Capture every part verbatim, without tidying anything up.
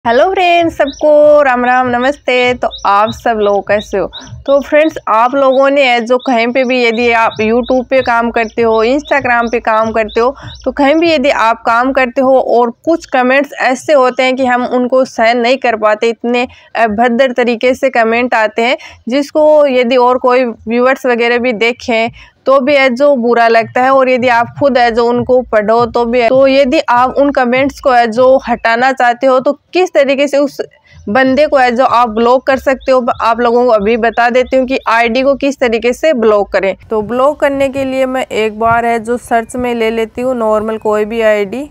Hello friends, सबको राम राम नमस्ते। तो आप सब लोग कैसे हो? तो फ्रेंड्स, आप लोगों ने जो कहीं पे भी यदि आप यूट्यूब पे काम करते हो, इंस्टाग्राम पे काम करते हो, तो कहीं भी यदि आप काम करते हो और कुछ कमेंट्स ऐसे होते हैं कि हम उनको सहन नहीं कर पाते, इतने अभद्र तरीके से कमेंट आते हैं जिसको यदि और कोई व्यूअर्स वगैरह भी देखें तो भी है जो बुरा लगता है। और यदि आप खुद है जो उनको पढ़ो तो भी है। तो यदि आप उन कमेंट्स को है जो हटाना चाहते हो तो किस तरीके से उस बंदे को है जो आप ब्लॉक कर सकते हो, आप लोगों को अभी बता देती हूँ कि आईडी को किस तरीके से ब्लॉक करें। तो ब्लॉक करने के लिए मैं एक बार है जो सर्च में ले लेती हूँ नॉर्मल कोई भी आईडी।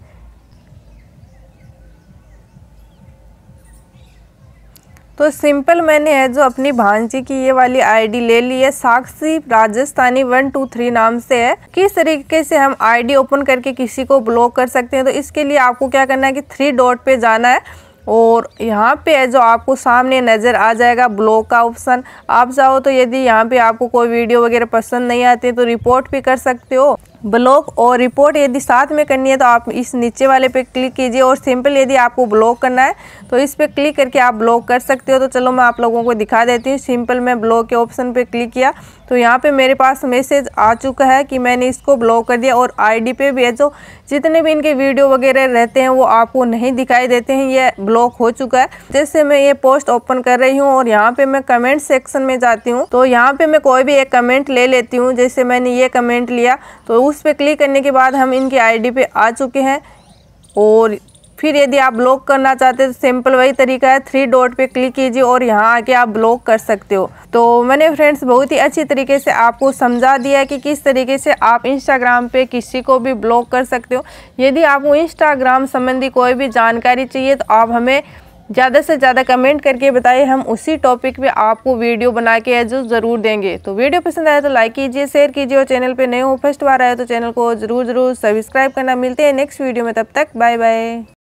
तो सिंपल मैंने है जो अपनी भांजी की ये वाली आईडी ले ली है, Sakshi Rajasthani one two three नाम से है। किस तरीके से हम आईडी ओपन करके किसी को ब्लॉक कर सकते हैं, तो इसके लिए आपको क्या करना है कि थ्री डॉट पे जाना है और यहाँ पे है जो आपको सामने नज़र आ जाएगा ब्लॉक का ऑप्शन। आप चाहो तो यदि यहाँ पे आपको कोई वीडियो वगैरह पसंद नहीं आती तो रिपोर्ट भी कर सकते हो। ब्लॉक और रिपोर्ट यदि साथ में करनी है तो आप इस नीचे वाले पे क्लिक कीजिए और सिंपल यदि आपको ब्लॉक करना है तो इस पे क्लिक करके आप ब्लॉक कर सकते हो। तो चलो मैं आप लोगों को दिखा देती हूँ। सिंपल मैं ब्लॉक के ऑप्शन पे क्लिक किया तो यहाँ पे मेरे पास मैसेज आ चुका है कि मैंने इसको ब्लॉक कर दिया। और आईडी पे भी है जो जितने भी इनके वीडियो वगैरह रहते हैं वो आपको नहीं दिखाई देते हैं, ये ब्लॉक हो चुका है। जैसे मैं ये पोस्ट ओपन कर रही हूँ और यहाँ पे मैं कमेंट सेक्शन में जाती हूँ तो यहाँ पे मैं कोई भी एक कमेंट ले लेती हूँ। जैसे मैंने ये कमेंट लिया तो उस पर क्लिक करने के बाद हम इनकी आईडी पे आ चुके हैं। और फिर यदि आप ब्लॉक करना चाहते हैं तो सिंपल वही तरीका है, थ्री डॉट पे क्लिक कीजिए और यहाँ आके आप ब्लॉक कर सकते हो। तो मैंने फ्रेंड्स बहुत ही अच्छी तरीके से आपको समझा दिया है कि किस तरीके से आप इंस्टाग्राम पे किसी को भी ब्लॉक कर सकते हो। यदि आपको इंस्टाग्राम संबंधी कोई भी जानकारी चाहिए तो आप हमें ज़्यादा से ज़्यादा कमेंट करके बताइए, हम उसी टॉपिक पे आपको वीडियो बना के जो ज़रूर देंगे। तो वीडियो पसंद आए तो लाइक कीजिए, शेयर कीजिए और चैनल पे नए हो फर्स्ट बार आए तो चैनल को ज़रूर ज़रूर सब्सक्राइब करना। मिलते हैं नेक्स्ट वीडियो में, तब तक बाय बाय।